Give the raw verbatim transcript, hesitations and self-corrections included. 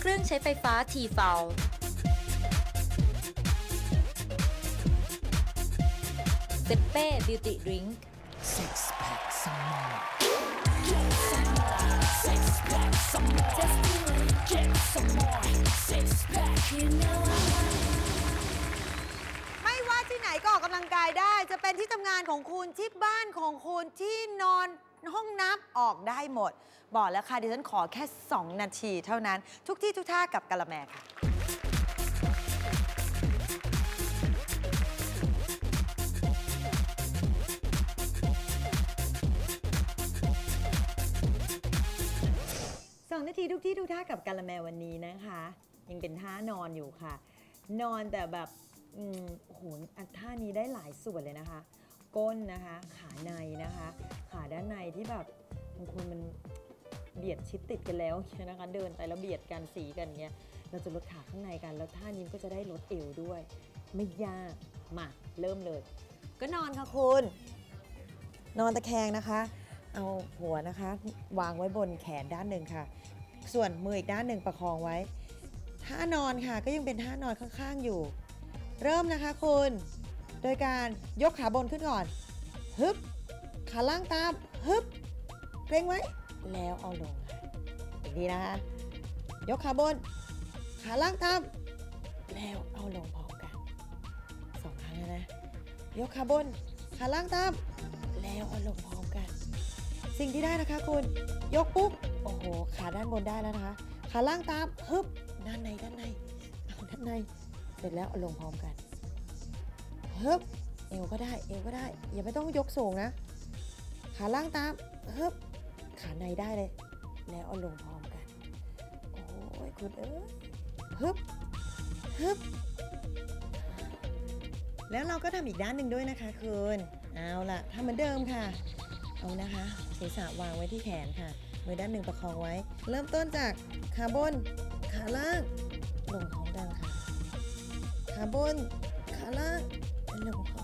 รื่องใช้ไฟฟ้า ที เอฟ แอล เซเป้ Beauty Drink Six pack some more Get some more Six pack some more Just do it Get some more Six pack You know I want it ไม่ว่าที่ไหนก็ออกกำลังกายได้จะเป็นที่ทำงานของคุณที่บ้านของคุณที่นอนห้องน้ำออกได้หมดบอกแล้วค่ะดิฉันขอแค่สองนาทีเท่านั้นทุกที่ทุกท่ากับกะละแมค่ะสองนาทีทุกที่ทุกท่ากับกะละแมวันนี้นะคะยังเป็นท่านอนอยู่ค่ะนอนแต่แบบอืมโอ้โหท่านี้ได้หลายส่วนเลยนะคะก้นนะคะขาในนะคะขาด้านในที่แบบบางคนมันเบียดชิดติดกันแล้วนะคะเดินไปแล้วเบียดกันสีกันเงี้ยเราจะลดขาข้างในกันแล้วท่านี้ก็จะได้ลดเอวด้วยไม่ยากมาเริ่มเลยก็นอนค่ะคุณนอนตะแคงนะคะเอาหัวนะคะวางไว้บนแขนด้านหนึ่งค่ะส่วนมืออีกด้านหนึ่งประคองไว้ท่านอนค่ะก็ยังเป็นท่านอนข้างๆอยู่เริ่มนะคะคุณโดยการยกขาบนขึ้นก่อนฮึบขาล่างตามฮึบเกรงไว้แล้วเอาลงค่ะอีกทีนะคะยกขาบนขาล่างตามแล้วเอาลงพร้อมกันสองครั้งนะยกขาบนขาล่างตามแล้วเอาลงพร้อมกันสิ่งที่ได้นะคะคุณยกปุ๊บโอ้โหขาด้านบนได้แล้วนะคะขาล่างตามฮึบด้านในด้านในเอาด้านในเสร็จแล้วเอาลงพร้อมกันฮึบเอวก็ได้เอวก็ได้อย่าไม่ต้องยกสูงนะขาล่างตามฮึบขาในได้เลยแล้วเอาลงพร้อมกันโอ้ยคุณเอ้ยฮึบฮึบแล้วเราก็ทำอีกด้านหนึ่งด้วยนะคะคุณเอาล่ะทำเหมือนเดิมค่ะเอานะคะศีรษะวางไว้ที่แขนค่ะมือด้านหนึ่งประคองไว้เริ่มต้นจากขาบนขาล่างลงพร้อมกันค่ะขาบนขาล่างลงพร้อม